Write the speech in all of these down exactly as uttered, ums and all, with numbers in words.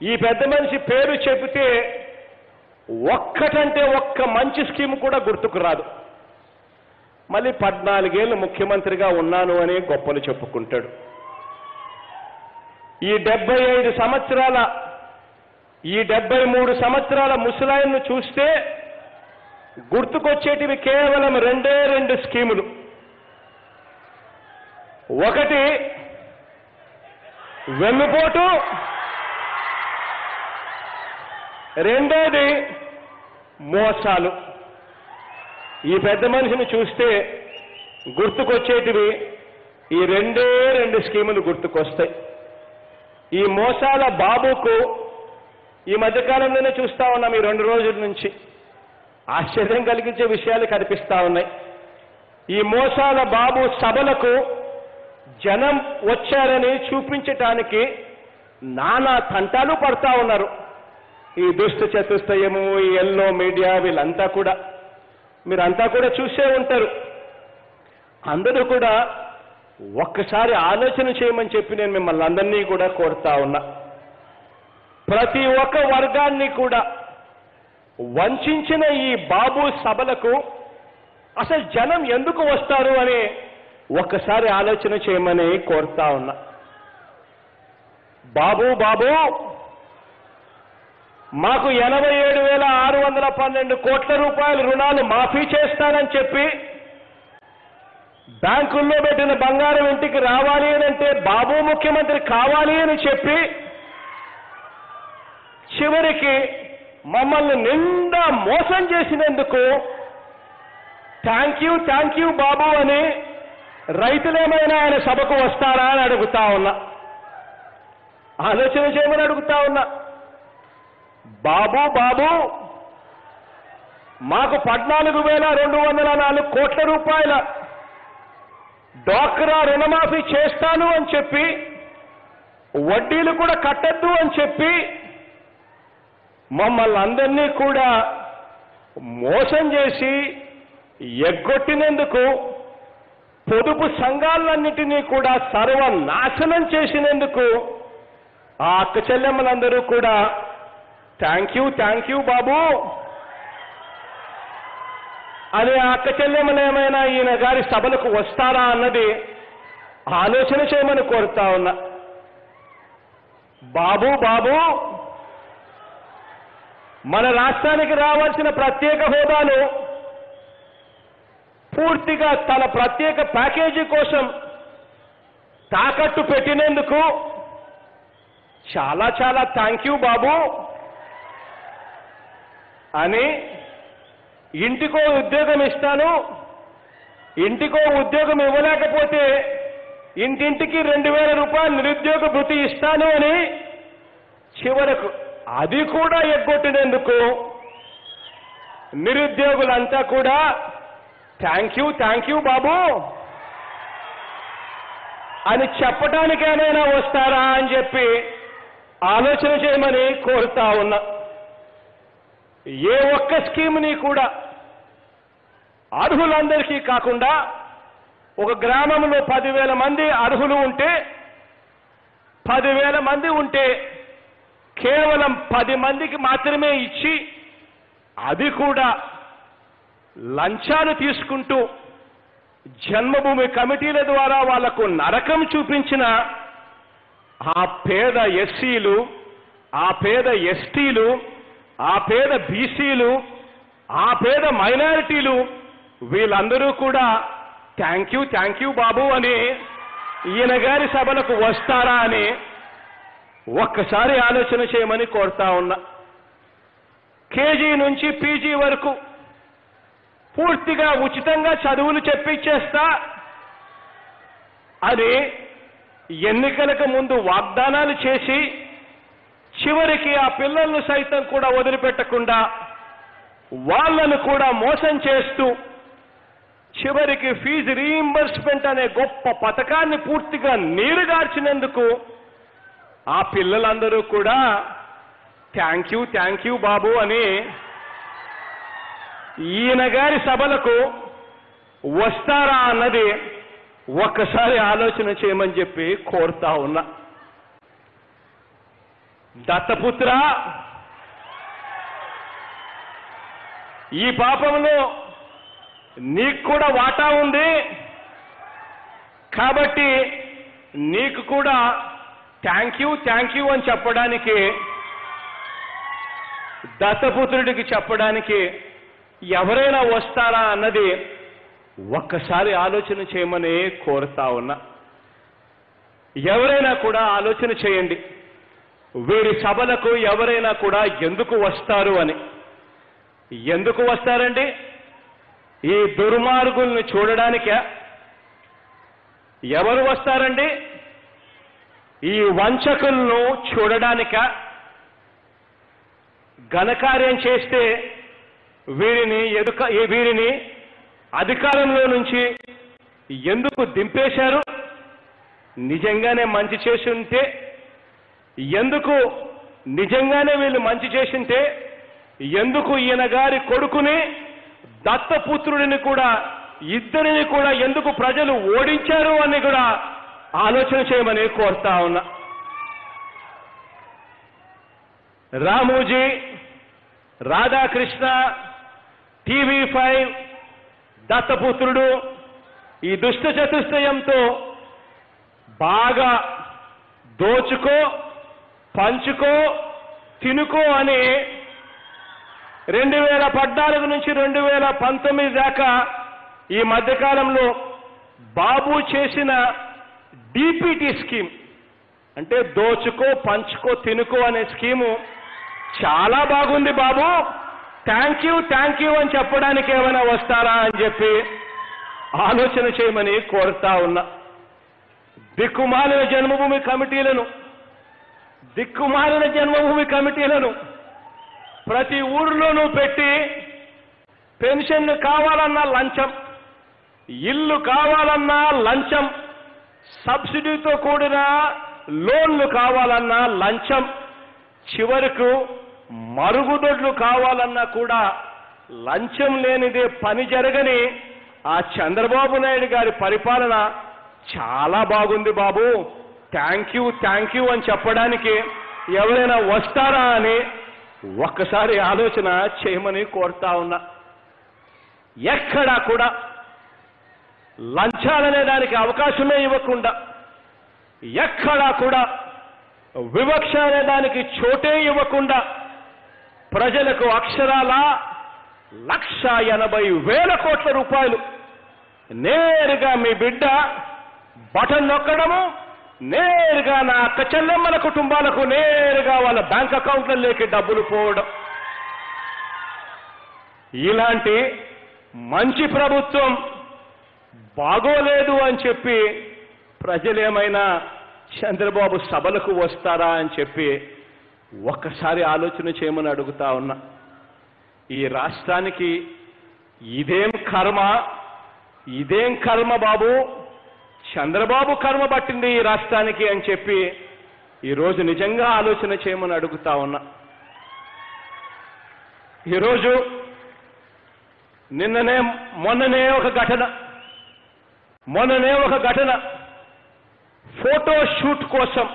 ఈ పెద్ద మనిషి పేరు చెబితే ఒక్కటంటే ఒక్క మంచి స్కీమ్ కూడా గుర్తుకు రాదు. మళ్ళీ పద్నాలుగేళ్ళు ముఖ్యమంత్రిగా ఉన్నాను అని గొప్పలు చెప్పుకుంటాడు. ఈ డెబ్బై ఐదు సంవత్సరాల ఈ డెబ్బై మూడు సంవత్సరాల ముసలాయన్ను చూస్తే గుర్తుకొచ్చేటివి కేవలం రెండే రెండు స్కీములు. ఒకటి వెన్నుపోటు, రెండోది మోసాలు. ఈ పెద్ద మనిషిని చూస్తే గుర్తుకొచ్చేటివి ఈ రెండే రెండు స్కీములు గుర్తుకొస్తాయి. ఈ మోసాల బాబుకు ఈ మధ్యకాలంలోనే చూస్తా ఉన్నాం. ఈ రెండు రోజుల నుంచి ఆశ్చర్యం కలిగించే విషయాలు కనిపిస్తా ఉన్నాయి. ఈ మోసాల బాబు సభలకు జనం వచ్చారని చూపించటానికి నానా తంటాలు పడతా ఉన్నారు. ఈ దుష్ట చతుష్టయము, ఈ ఎల్లో మీడియా, వీళ్ళంతా కూడా మీరంతా కూడా చూసే ఉంటారు. అందరూ కూడా ఒక్కసారి ఆలోచన చేయమని చెప్పి నేను మిమ్మల్ని అందరినీ కూడా కోరుతా ఉన్నా. ప్రతి ఒక్క వర్గాన్ని కూడా వంచిన ఈ బాబు సభలకు అసలు జనం ఎందుకు వస్తారు అని ఒక్కసారి ఆలోచన చేయమని కోరుతా ఉన్నా. బాబు బాబు మాకు ఎనభై ఏడు వేల ఆరు వందల పన్నెండు కోట్ల రూపాయల రుణాలు మాఫీ చేస్తానని చెప్పి బ్యాంకుల్లో పెట్టిన బంగారం ఇంటికి రావాలి అని అంటే బాబు ముఖ్యమంత్రి కావాలి అని చెప్పి చివరికి మమ్మల్ని నిండా మోసం చేసినందుకు thank you thank you Babu అని రైతులేమైనా ఆయన సభకు వస్తారా అని అడుగుతా ఉన్నా. ఆలోచన చేయమని అడుగుతా ఉన్నా. బాబు బాబు మాకు పద్నాలుగు వేల రెండు వందల నాలుగు కోట్ల రూపాయల డ్వాక్రా రుణమాఫీ చేస్తాను అని చెప్పి వడ్డీలు కూడా కట్టద్దు అని చెప్పి మమ్మల్ని అందరినీ కూడా మోసం చేసి ఎగ్గొట్టినందుకు, పొదుపు సంఘాలన్నిటినీ కూడా సర్వనాశనం చేసినందుకు ఆ అక్క చెల్లెమ్మలందరూ కూడా thank you thank you Babu అని ఆ అక్క చెల్లెమ్మలు ఏమైనా ఈయన గారి సభలకు వస్తారా అన్నది ఆలోచన చేయమని కోరుతా ఉన్నా. బాబు బాబు మన రాష్ట్రానికి రావాల్సిన ప్రత్యేక హోదాను పూర్తిగా తన ప్రత్యేక ప్యాకేజీ కోసం తాకట్టు పెట్టినందుకు చాలా చాలా థ్యాంక్ యూ బాబు అని, ఇంటికో ఉద్యోగం ఇస్తాను, ఇంటికో ఉద్యోగం ఇవ్వలేకపోతే ఇంటింటికి రెండు వేల రూపాయలు నిరుద్యోగ భృతి ఇస్తాను అని చివరకు అది కూడా ఎగ్గొట్టినందుకు నిరుద్యోగులంతా కూడా thank you thank you Babu అని చెప్పడానికి ఏమైనా వస్తారా అని చెప్పి ఆలోచన చేయమని కోరుతా ఉన్నా. ఏ ఒక్క స్కీమ్ని కూడా అర్హులందరికీ కాకుండా ఒక గ్రామంలో పదివేల మంది అర్హులు ఉంటే పదివేల మంది ఉంటే కేవలం పది మందికి మాత్రమే ఇచ్చి అది కూడా లంచాలు తీసుకుంటూ జన్మభూమి కమిటీల ద్వారా వాళ్లకు నరకం చూపించిన ఆ పేద ఎస్సీలు, ఆ పేద ఎస్టీలు, ఆ పేద బీసీలు, ఆ పేద మైనారిటీలు వీళ్ళందరూ కూడా thank you thank you Babu అని ఈయన గారి సభలకు వస్తారా అని ఒక్కసారి ఆలోచన చేయమని కోరుతా ఉన్నా. కేజీ నుంచి పీజీ వరకు పూర్తిగా ఉచితంగా చదువులు చెప్పించేస్తా అని ఎన్నికలకు ముందు వాగ్దానాలు చేసి చివరికి ఆ పిల్లలను సైతం కూడా వదిలిపెట్టకుండా వాళ్ళను కూడా మోసం చేస్తూ చివరికి ఫీజు రీయింబర్స్మెంట్ అనే గొప్ప పథకాన్ని పూర్తిగా నీరుగార్చినందుకు ఆ పిల్లలందరూ కూడా thank you thank you Babu అని ఈయన గారి సభలకు వస్తారా అన్నది ఒక్కసారి ఆలోచన చేయమని చెప్పి కోరుతా ఉన్నా. దత్తపుత్ర, ఈ పాపంలో నీకు కూడా వాటా ఉంది కాబట్టి నీకు కూడా థ్యాంక్ యూ థ్యాంక్ యూ అని చెప్పడానికి, దత్తపుత్రుడికి చెప్పడానికి ఎవరైనా వస్తారా అన్నది ఒక్కసారి ఆలోచన చేయమని కోరుతా ఉన్నా. ఎవరైనా కూడా ఆలోచన చేయండి, వీరి సభలకు ఎవరైనా కూడా ఎందుకు వస్తారు అని. ఎందుకు వస్తారండి? ఈ దుర్మార్గుల్ని చూడడానికే. ఎవరు వస్తారండి? ఈ వంచకులను చూడడానిక. ఘనకార్యం చేస్తే వీరిని ఎదుక వీరిని అధికారంలో నుంచి ఎందుకు దింపేశారు? నిజంగానే మంచి చేసి ఉంటే, ఎందుకు నిజంగానే వీళ్ళు మంచి చేసింటే ఎందుకు ఈయన గారి కొడుకుని దత్తపుత్రుడిని కూడా ఇద్దరిని కూడా ఎందుకు ప్రజలు ఓడించారు అని కూడా ఆలోచన చేయమని కోరుతా ఉన్నా. రామోజీ, రాధాకృష్ణ, టీవీ ఫైవ్, దత్తపుత్రుడు ఈ దుష్ట చతుష్టయంతో బాగా దోచుకో, పంచుకో, తినుకో అని రెండు వేల పద్నాలుగు నుంచి రెండు వేల పంతొమ్మిది దాకా ఈ మధ్యకాలంలో బాబు చేసిన డీపీటీ స్కీమ్, అంటే దోచుకో, పంచుకో, తినుకో అనే స్కీము చాలా బాగుంది Babu, thank you thank you అని చెప్పడానికి ఏమైనా వస్తారా అని చెప్పి ఆలోచన చేయమని కోరుతా ఉన్నా. దిక్కుమాలిన జన్మభూమి కమిటీలను దిక్కుమాలిన జన్మభూమి కమిటీలను ప్రతి ఊరిలోనూ పెట్టి పెన్షన్లు కావాలన్నా లంచం, ఇల్లు కావాలన్నా లంచం, సబ్సిడీతో కూడిన లోన్లు కావాలన్నా లంచం, చివరకు మరుగుదొడ్లు కావాలన్నా కూడా లంచం లేనిదే పని జరగని ఆ చంద్రబాబు నాయుడు గారి పరిపాలన చాలా బాగుంది Babu, thank you thank you అని చెప్పడానికి ఎవరైనా వస్తారా అని ఒక్కసారి ఆలోచన చేయమని కోరుతా ఉన్నా. ఎక్కడా కూడా లంచాలనే దానికి అవకాశమే ఇవ్వకుండా, ఎక్కడా కూడా వివక్ష అనే దానికి చోటే ఇవ్వకుండా ప్రజలకు అక్షరాల లక్ష ఎనభై వేల కోట్ల రూపాయలు నేరుగా మీ బిడ్డ బటన్ నొక్కడము, నేరుగా నా అక్క చెల్లెమ్మల కుటుంబాలకు నేరుగా వాళ్ళ బ్యాంక్ అకౌంట్లలోకి డబ్బులు పోవడం. ఇలాంటి మంచి ప్రభుత్వం బాగోలేదు అని చెప్పి ప్రజలేమైనా చంద్రబాబు సభలకు వస్తారా అని చెప్పి ఒక్కసారి ఆలోచన చేయమని అడుగుతా ఉన్నా. ఈ రాష్ట్రానికి ఇదేం కర్మ, ఇదేం కర్మ బాబు, చంద్రబాబు కర్మ పట్టింది ఈ రాష్ట్రానికి అని చెప్పి ఈరోజు నిజంగా ఆలోచన చేయమని అడుగుతా ఉన్నా. ఈరోజు నిన్ననే మొన్ననే ఒక ఘటన మొన్ననే ఒక ఘటన ఫోటో షూట్ కోసం,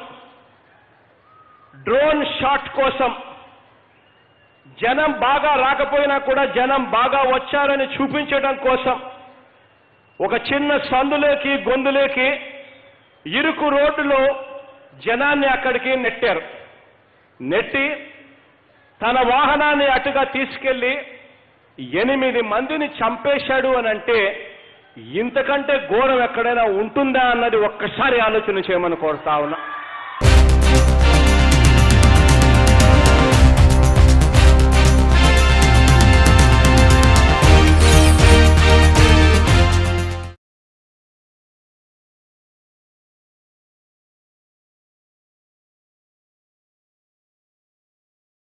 డ్రోన్ షాట్ కోసం, జనం బాగా రాకపోయినా కూడా జనం బాగా వచ్చారని చూపించడం కోసం ఒక చిన్న సందులోకి గొంతులోకి ఇరుకు రోడ్డులో జనాన్ని అక్కడికి నెట్టారు. నెట్టి తన వాహనాన్ని అటుగా తీసుకెళ్లి ఎనిమిది మందిని చంపేశాడు అని అంటే ఇంతకంటే ఘోరం ఎక్కడైనా ఉంటుందా అన్నది ఒక్కసారి ఆలోచన చేయమని కోరుతా ఉన్నా.